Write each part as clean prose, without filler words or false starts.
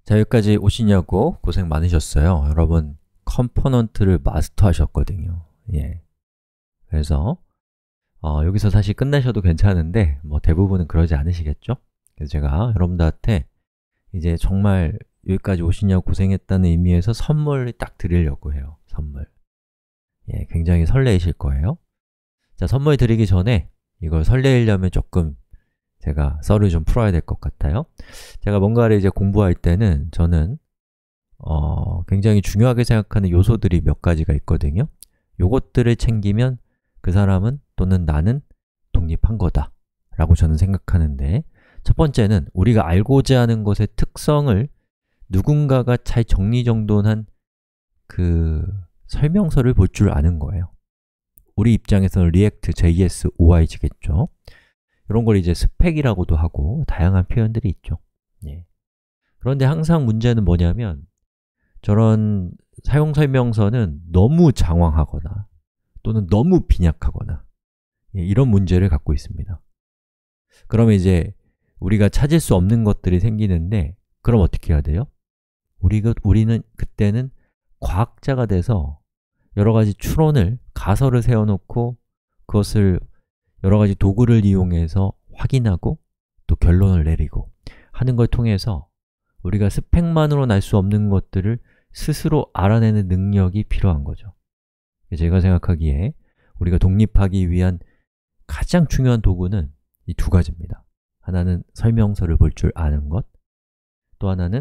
자, 여기까지 오시냐고 고생 많으셨어요. 여러분, 컴포넌트를 마스터하셨거든요. 예. 그래서 여기서 사실 끝내셔도 괜찮은데 대부분은 그러지 않으시겠죠? 그래서 제가 여러분들한테 이제 정말 여기까지 오시냐고 고생했다는 의미에서 선물을 딱 드리려고 해요. 선물. 예, 굉장히 설레이실 거예요. 자, 선물 드리기 전에 이걸 설레이려면 조금 제가 썰을 좀 풀어야 될 것 같아요. 제가 뭔가를 이제 공부할 때는 저는 굉장히 중요하게 생각하는 요소들이 몇 가지가 있거든요. 요것들을 챙기면 그 사람은 또는 나는 독립한 거다 라고 저는 생각하는데, 첫 번째는 우리가 알고자 하는 것의 특성을 누군가가 잘 정리정돈한 그 설명서를 볼 줄 아는 거예요. 우리 입장에서는 React, JS, OIG겠죠. 이런 걸 이제 스펙이라고도 하고 다양한 표현들이 있죠. 예. 그런데 항상 문제는 뭐냐면 저런 사용 설명서는 너무 장황하거나 또는 너무 빈약하거나 이런 문제를 갖고 있습니다. 그러면 이제 우리가 찾을 수 없는 것들이 생기는데, 그럼 어떻게 해야 돼요? 우리는 그때는 과학자가 돼서 여러 가지 추론을, 가설을 세워놓고 그것을 여러 가지 도구를 이용해서 확인하고 또 결론을 내리고 하는 걸 통해서 우리가 스펙만으로는 알 수 없는 것들을 스스로 알아내는 능력이 필요한 거죠. 제가 생각하기에 우리가 독립하기 위한 가장 중요한 도구는 이 두 가지입니다. 하나는 설명서를 볼 줄 아는 것, 또 하나는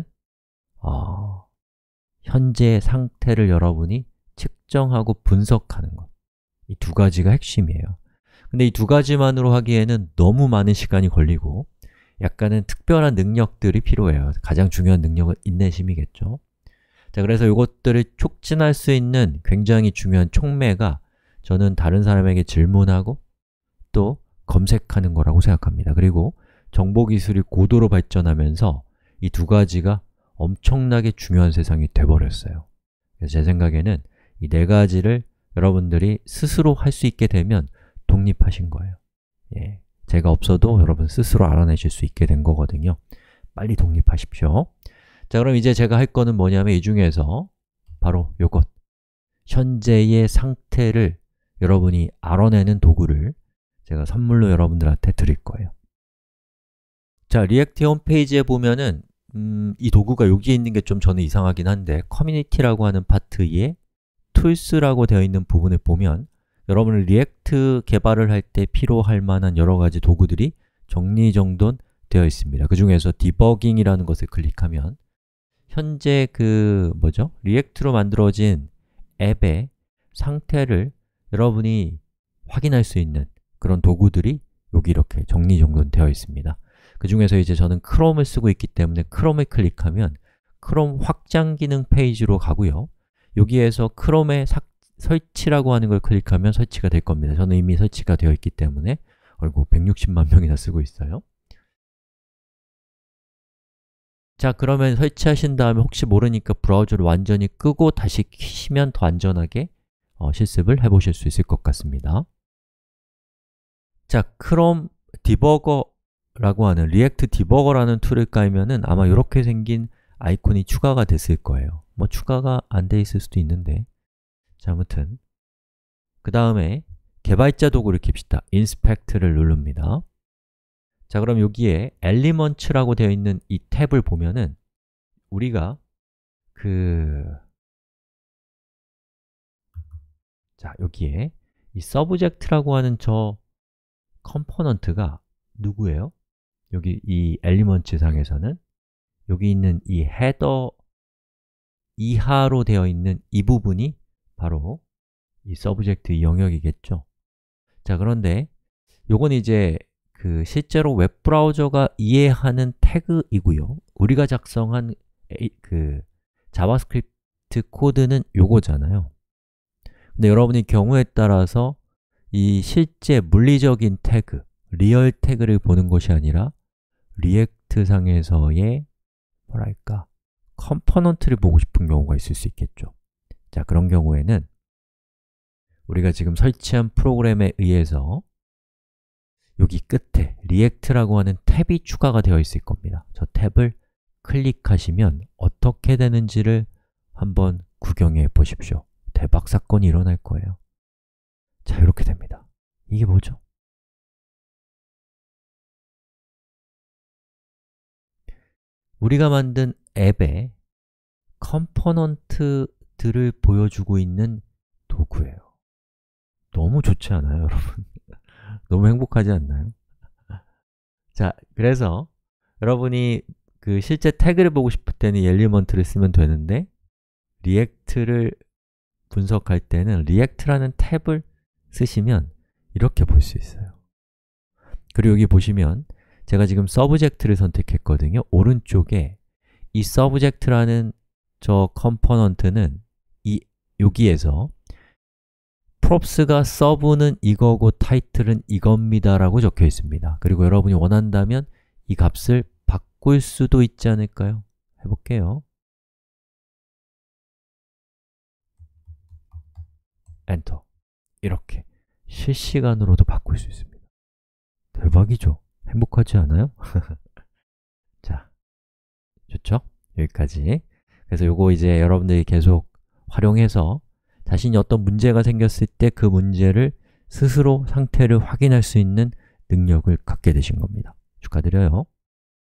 현재 상태를 여러분이 측정하고 분석하는 것. 이 두 가지가 핵심이에요. 근데 이 두 가지만으로 하기에는 너무 많은 시간이 걸리고 약간은 특별한 능력들이 필요해요. 가장 중요한 능력은 인내심이겠죠. 자, 그래서 이것들을 촉진할 수 있는 굉장히 중요한 촉매가 저는 다른 사람에게 질문하고 또 검색하는 거라고 생각합니다. 그리고 정보기술이 고도로 발전하면서 이 두 가지가 엄청나게 중요한 세상이 돼버렸어요. 그래서 제 생각에는 이 네 가지를 여러분들이 스스로 할 수 있게 되면 독립하신 거예요. 예, 제가 없어도 여러분 스스로 알아내실 수 있게 된 거거든요. 빨리 독립하십시오. 자, 그럼 이제 제가 할 거는 뭐냐면 이 중에서 바로 요것, 현재의 상태를 여러분이 알아내는 도구를 제가 선물로 여러분들한테 드릴 거예요. 자, 리액트 홈페이지에 보면은 이 도구가 여기에 있는 게 좀 저는 이상하긴 한데, 커뮤니티라고 하는 파트에 툴스라고 되어 있는 부분을 보면 여러분은 리액트 개발을 할 때 필요할 만한 여러 가지 도구들이 정리정돈 되어 있습니다. 그 중에서 디버깅이라는 것을 클릭하면 현재 리액트로 만들어진 앱의 상태를 여러분이 확인할 수 있는 그런 도구들이 여기 이렇게 정리정돈 되어 있습니다. 그 중에서 이제 저는 크롬을 쓰고 있기 때문에 크롬을 클릭하면 크롬 확장 기능 페이지로 가고요. 여기에서 크롬의 설치라고 하는 걸 클릭하면 설치가 될 겁니다. 저는 이미 설치가 되어 있기 때문에 160만 명이나 쓰고 있어요. 자, 그러면 설치하신 다음에 혹시 모르니까 브라우저를 완전히 끄고 다시 키시면 더 안전하게 실습을 해보실 수 있을 것 같습니다. 자, 크롬 디버거라고 하는 리액트 디버거라는 툴을 깔면은 아마 이렇게 생긴 아이콘이 추가가 됐을 거예요. 추가가 안 돼 있을 수도 있는데, 자, 아무튼 그 다음에 개발자 도구를 킵시다. 인스펙트를 누릅니다. 자, 그럼 여기에 엘리먼츠라고 되어 있는 이 탭을 보면은 우리가 자, 여기에 이 서브젝트라고 하는 저 컴포넌트가 누구예요? 여기 이 엘리먼츠 상에서는 여기 있는 이 헤더 이하로 되어 있는 이 부분이 바로 이 서브젝트 영역이겠죠. 자, 그런데 요건 이제 실제로 웹브라우저가 이해하는 태그이고요. 우리가 작성한 자바스크립트 코드는 요거잖아요. 근데 여러분이 경우에 따라서 이 실제 물리적인 태그, 리얼 태그를 보는 것이 아니라 리액트 상에서의 컴포넌트를 보고 싶은 경우가 있을 수 있겠죠. 자, 그런 경우에는 우리가 지금 설치한 프로그램에 의해서 여기 끝에 리액트라고 하는 탭이 추가가 되어 있을 겁니다. 저 탭을 클릭하시면 어떻게 되는지를 한번 구경해 보십시오. 대박 사건이 일어날 거예요. 자, 이렇게 됩니다. 이게 뭐죠? 우리가 만든 앱에 컴포넌트들을 보여주고 있는 도구예요. 너무 좋지 않아요, 여러분? 너무 행복하지 않나요? 자, 그래서 여러분이 그 실제 태그를 보고 싶을 때는 이 엘리먼트를 쓰면 되는데 리액트를 분석할 때는 리액트라는 탭을 쓰시면 이렇게 볼 수 있어요. 그리고 여기 보시면 제가 지금 서브젝트를 선택했거든요. 오른쪽에 이 서브젝트라는 저 컴포넌트는 여기에서 props가 서브는 이거고 타이틀은 이겁니다 라고 적혀 있습니다. 그리고 여러분이 원한다면 이 값을 바꿀 수도 있지 않을까요? 해볼게요. 엔터. 이렇게 실시간으로도 바꿀 수 있습니다. 대박이죠? 행복하지 않아요? 자, 좋죠? 여기까지. 그래서 요거 이제 여러분들이 계속 활용해서 자신이 어떤 문제가 생겼을 때 그 문제를 스스로 상태를 확인할 수 있는 능력을 갖게 되신 겁니다. 축하드려요.